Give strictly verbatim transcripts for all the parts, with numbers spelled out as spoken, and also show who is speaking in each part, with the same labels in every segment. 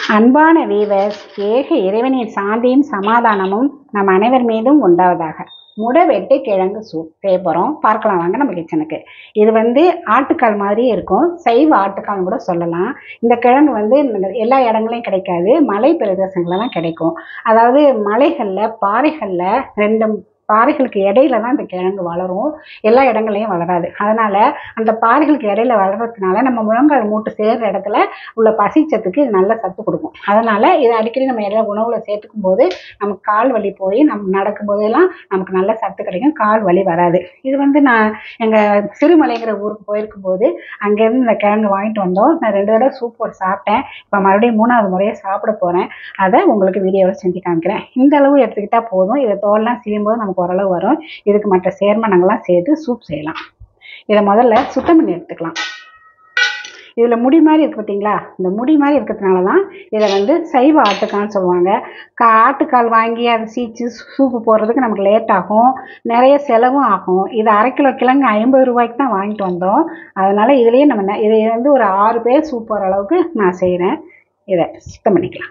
Speaker 1: அன்பான வீவர்ஸ், ஏக இறைவனின் சாந்தியும் சமாதானமும் நம் அனைவர் மீதும் உண்டாவதாக. முடை வெட்டு கிழங்கு சூப் செய்ய போகிறோம். பார்க்கலாம் வாங்க நம்ம கிச்சனுக்கு. இது வந்து ஆட்டுக்கால் மாதிரியே இருக்கும், சைவ ஆட்டுக்கால்னு கூட சொல்லலாம். இந்த கிழங்கு வந்து எல்லா இடங்களையும் கிடைக்காது, மலை பிரதேசங்களில் தான் கிடைக்கும். அதாவது மலைகளில் பாறைகளில் ரெண்டு பாறைகளுக்கு இடையில தான் இந்த கிழங்கு வளரும், எல்லா இடங்களையும் வளராது. அதனால் அந்த பாறைகளுக்கு இடையில வளர்கிறதுனால நம்ம முழங்கால் மூட்டு சேர்கிற இடத்துல உள்ள பசிச்சத்துக்கு இது நல்ல சத்து கொடுக்கும். அதனால் இதை அடிக்கடி நம்ம எல்லா உணவில் சேர்த்துக்கும் போது நமக்கு கால் வலி போய் நம்ம நடக்கும் போதெல்லாம் நமக்கு நல்ல சத்து கிடைக்கும், கால் வலி வராது. இது வந்து நான் எங்கள் சிறுமலைங்கிற ஊருக்கு போயிருக்கும் போது அங்கேருந்து இந்த கிழங்கு வாங்கிட்டு வந்தோம். நான் ரெண்டு தடவை சூப் போட்டு சாப்பிட்டேன். இப்போ மறுபடியும் மூணாவது முறையாக சாப்பிட போகிறேன். அதை உங்களுக்கு வீடியோவில் செஞ்சு காமிக்கிறேன். இந்த அளவு எடுத்துக்கிட்டால் போதும். இதை தோல்லாம் செய்யும் போது நமக்கு ஓரளவு வரும். இதுக்கு மற்ற சேர்மனங்கள்லாம் சேர்த்து சூப் செய்யலாம். இதை முதல்ல சுத்தம் பண்ணி எடுத்துக்கலாம். இதில் முடி மாதிரி இருக்குது பார்த்தீங்களா, இந்த முடி மாதிரி இருக்கிறதுனால தான் இதை வந்து சைவ ஆட்டுக்கால்னு சொல்லுவாங்க. கா ஆட்டுக்கால் வாங்கி அதை சீச்சு சூப்பு போடுறதுக்கு நமக்கு லேட் ஆகும், நிறைய செலவும் ஆகும். இது அரை கிலோ கிழங்கு ஐம்பது ரூபாய்க்கு தான் வாங்கிட்டு வந்தோம். அதனால் இதுலேயே நம்ம இதை வந்து ஒரு ஆறு பேர் சூப் போகிற அளவுக்கு நான் செய்கிறேன். இதை சுத்தம் பண்ணிக்கலாம்.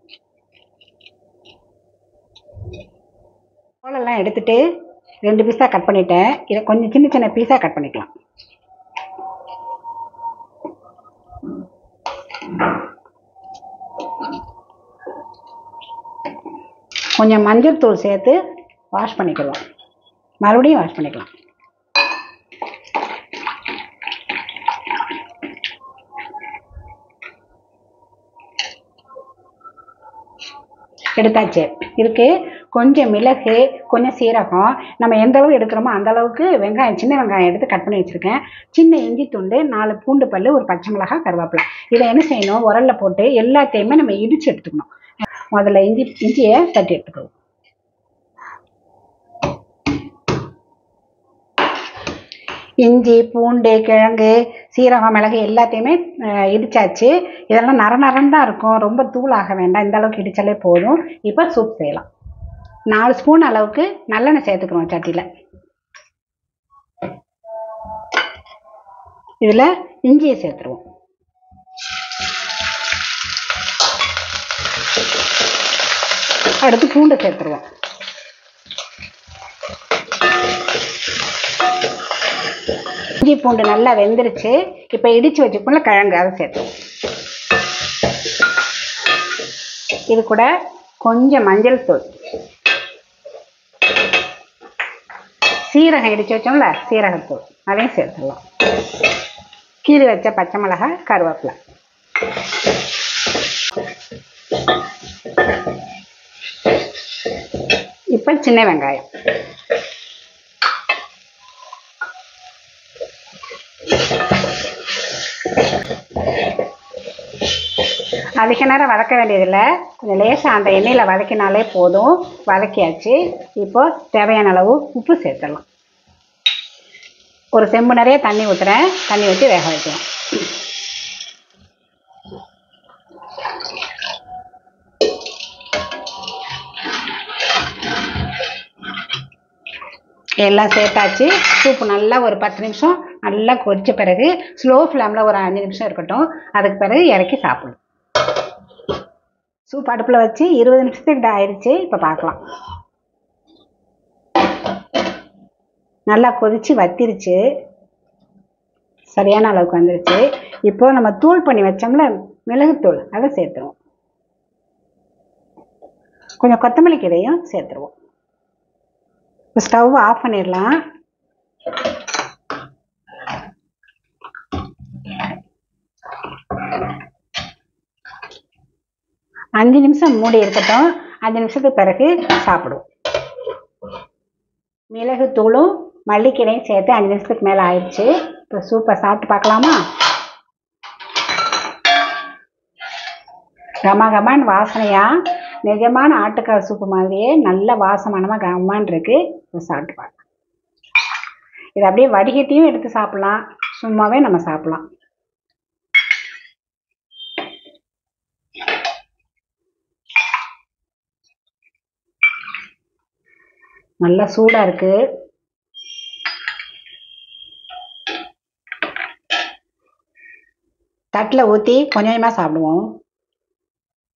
Speaker 1: தோலெல்லாம் எடுத்துட்டு ரெண்டு பீஸாக கட் பண்ணிட்டேன். இதை கொஞ்சம் சின்ன சின்ன பீஸாக கட் பண்ணிக்கலாம். கொஞ்சம் மஞ்சள் தூள் சேர்த்து வாஷ் பண்ணிக்கலாம். மறுபடியும் வாஷ் பண்ணிக்கலாம். எடுத்தாச்சு. இதுக்கு கொஞ்சம் மிளகு, கொஞ்சம் சீரகம், நம்ம எந்த அளவு எடுக்கிறோமோ அந்த அளவுக்கு வெங்காயம், சின்ன வெங்காயம் எடுத்து கட் பண்ணி வச்சுருக்கேன். சின்ன இஞ்சி துண்டு, நாலு பூண்டு பல், ஒரு பச்சை மிளகாய், கருவேப்பிலை. இதை என்ன செய்யணும், உரலில் போட்டு எல்லாத்தையுமே நம்ம இடித்து எடுத்துக்கணும். முதல்ல இஞ்சி இஞ்சியை தட்டி எடுத்துக்கணும். இஞ்சி, பூண்டு, கிழங்கு, சீரகம், மிளகு எல்லாத்தையுமே இடித்தாச்சு. இதெல்லாம் நர நரன்னு தான் இருக்கும், ரொம்ப தூளாக வேண்டாம். இந்த அளவுக்கு இடித்தாலே போதும். இப்போ சூப் செய்யலாம். நாலு ஸ்பூன் அளவுக்கு நல்லெண்ணெய் சேர்த்துக்கிறோம் சட்டியில். இதில் இஞ்சியை சேர்த்துருவோம். அடுத்து பூண்டை சேர்த்துருவோம். இஞ்சி பூண்டு நல்லா வெந்துருச்சு. இப்போ இடித்து வச்சுக்கோல கிழங்கு, அதை சேர்த்துருவோம். இது கூட கொஞ்சம் மஞ்சள் தூள், சீரகம் இடித்து வச்சோம்ல சீரகத்தூள், அதையும் சேர்த்துடலாம். கீறி வச்ச பச்சை மிளகாய், கருவேப்பிலை. இப்போ சின்ன வெங்காயம். அதிக நேரம் வதக்க வேண்டியதில்லை, கொஞ்சம் லேசாக அந்த எண்ணெயில் வதக்கினாலே போதும். வதக்கியாச்சு. இப்போ தேவையான அளவு உப்பு சேர்த்துடலாம். ஒரு செம்பு நிறைய தண்ணி ஊற்றுறேன். தண்ணி ஊற்றி வேக வைக்கலாம். எல்லாம் சேர்த்தாச்சு. சூப்பு நல்லா ஒரு பத்து நிமிஷம் நல்லா கொதிச்ச பிறகு ஸ்லோ ஃப்ளேமில் ஒரு அஞ்சு நிமிஷம் இருக்கட்டும். அதுக்கு பிறகு இறக்கி சாப்பிடணும். சூப் அடுப்பில் வச்சு இருபது நிமிஷத்துக்கிட்ட ஆயிடுச்சு. இப்போ பார்க்கலாம். நல்லா கொதிச்சு வத்திருச்சு, சரியான அளவுக்கு வந்துருச்சு. இப்போ நம்ம தூள் பண்ணி வச்சோம்ல மிளகுத்தூள், அதை சேர்த்துருவோம். கொஞ்சம் கொத்தமல்லி கீரையும் சேர்த்துருவோம். இப்போ ஸ்டவ் ஆஃப் பண்ணிடலாம். அஞ்சு நிமிஷம் மூடி இருக்கட்டும். அஞ்சு நிமிஷத்துக்கு பிறகு சாப்பிடுவோம். மிளகு தூளும் மல்லிக்கீரையும் சேர்த்து அஞ்சு நிமிஷத்துக்கு மேலே ஆயிடுச்சு. இப்போ சூப்பை சாப்பிட்டு பார்க்கலாமா? கம கமான் வாசனையா, நிஜமான ஆட்டுக்கால் சூப்பு மாதிரியே நல்ல வாசமானமாக கமான் இருக்கு. இப்போ சாப்பிட்டு பார்க்கலாம். இதை அப்படியே வடிகட்டியும் எடுத்து சாப்பிடலாம், சும்மாவே நம்ம சாப்பிடலாம். நல்லா சூடாக இருக்கு. தட்டில் ஊற்றி கொஞ்சம் கொஞ்சமாக சாப்பிடுவோம்.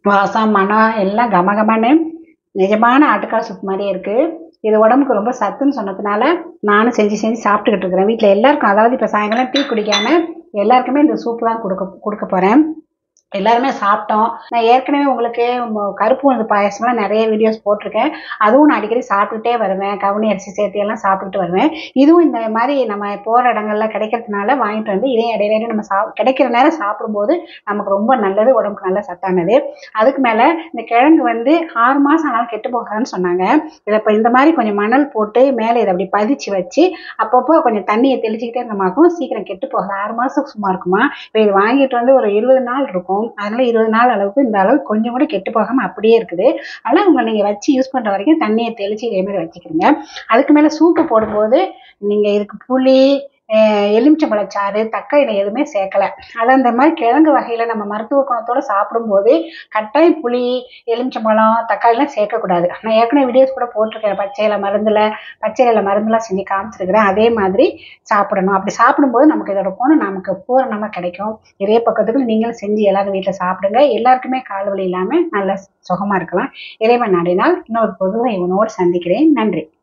Speaker 1: வாசம் மனம் எல்லாம் கமகமன்னு நிஜமான ஆட்டுக்கால் சூப் மாதிரியே இருக்குது. இது உடம்புக்கு ரொம்ப சத்துன்னு சொன்னதுனால நானும் செஞ்சு செஞ்சு சாப்பிட்டுக்கிட்டு இருக்கிறேன். வீட்டில் எல்லாருக்கும், அதாவது இப்போ சாயங்காலம் டீ குடிக்காமல் எல்லாருக்குமே இந்த சூப்பு தான் கொடுக்க கொடுக்க போகிறேன். எல்லாருமே சாப்பிட்டோம். நான் ஏற்கனவே உங்களுக்கு ம- கருப்பு உளுந்து பாயசம்லாம் நிறைய வீடியோஸ் போட்டிருக்கேன். அதுவும் நான் அடிக்கடி சாப்பிட்டுட்டே வருவேன். கவுனி அரிசி சேர்த்து எல்லாம் சாப்பிட்டுட்டு வருவேன். இதுவும் இந்த மாதிரி நம்ம போகிற இடங்கள்ல கிடைக்கிறதுனால வாங்கிட்டு வந்து இதையும் இடையில இடையில நம்ம சா கிடைக்கிற நேரம் சாப்பிடும்போது நமக்கு ரொம்ப நல்லது, உடம்புக்கு நல்ல சத்தானது. அதுக்கு மேலே இந்த கிழங்கு வந்து ஆறு மாதம் ஆனாலும் கெட்டு போகாதுன்னு சொன்னாங்க. இதை இப்போ இந்த மாதிரி கொஞ்சம் மணல் போட்டு மேலே இதை அப்படி பதிச்சு வச்சு அப்பப்போ கொஞ்சம் தண்ணியை தெளிச்சுக்கிட்டே இருந்தமாக்கும் சீக்கிரம் கெட்டு போகாது. ஆறு மாதத்துக்கு சும்மா இருக்குமா. இப்போ இது வாங்கிட்டு வந்து ஒரு இருபது நாள் இருக்கும். அதனால இருபது நாள் அளவுக்கு இந்த அளவுக்கு கொஞ்சம் கூட கெட்டு போகாம அப்படியே இருக்குது. அதனால உங்களை நீங்க வச்சு யூஸ் பண்ற வரைக்கும் தண்ணியை தெளிச்சு இதே மாதிரி வச்சுக்கிறீங்க. அதுக்கு மேல சூப்பு போடும்போது நீங்க இதுக்கு புளி, அஹ் எலுமிச்சம்பழச்சாறு, தக்காளி எதுவுமே சேர்க்கல. அது அந்த மாதிரி கிழங்கு வகையில நம்ம மருத்துவ குணத்தோட சாப்பிடும்போது கட்டாயம் புளி, எலுமிச்சம்பழம், தக்காளிலாம் சேர்க்கக்கூடாது. நான் ஏற்கனவே வீடியோஸ் கூட போட்டிருக்கேன். பச்சையில மருந்துல பச்சையில மருந்துலாம் செஞ்சு காமிச்சிருக்கிறேன். அதே மாதிரி சாப்பிடணும். அப்படி சாப்பிடும்போது நமக்கு இதோட குணம் நமக்கு பூரணமா கிடைக்கும். இதே பக்கத்துக்கு நீங்களும் செஞ்சு எல்லாரும் வீட்டில் சாப்பிடுங்க. எல்லாருக்குமே கால் வலி இல்லாம நல்ல சுகமா இருக்கலாம். இறைவன் நாடினால் இன்னொரு பொதுவை இவனோடு சந்திக்கிறேன். நன்றி.